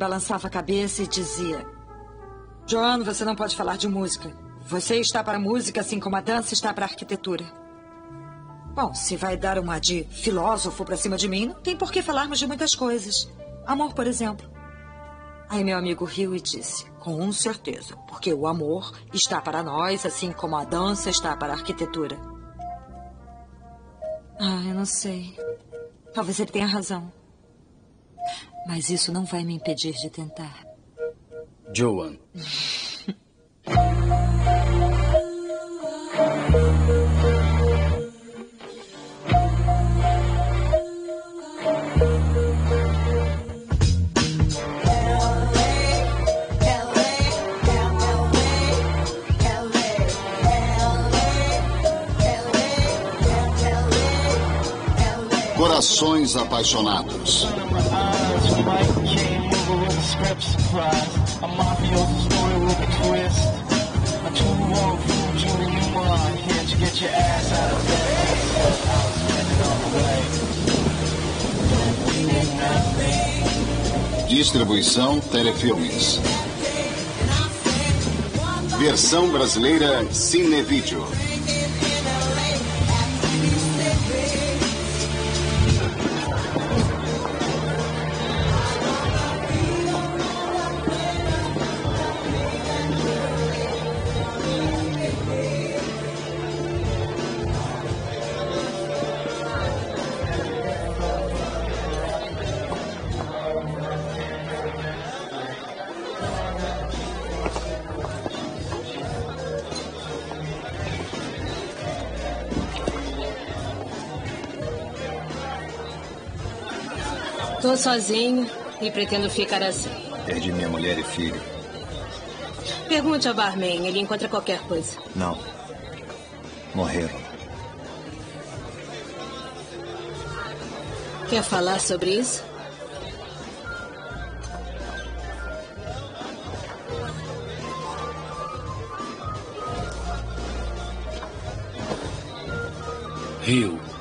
balançava a cabeça e dizia: Joan, você não pode falar de música. Você está para a música assim como a dança está para a arquitetura. Bom, se vai dar uma de filósofo para cima de mim, não tem por que falarmos de muitas coisas. Amor, por exemplo. Aí meu amigo riu e disse: com certeza, porque o amor está para nós assim como a dança está para a arquitetura. Eu não sei. Talvez ele tenha razão. Mas isso não vai me impedir de tentar. Joan. Corações apaixonados. Distribuição Telefilmes. Versão brasileira Cinevídeo. Tô sozinho e pretendo ficar assim. Perdi minha mulher e filho. Pergunte ao barman, ele encontra qualquer coisa. Não. Morreram. Quer falar sobre isso? Rio.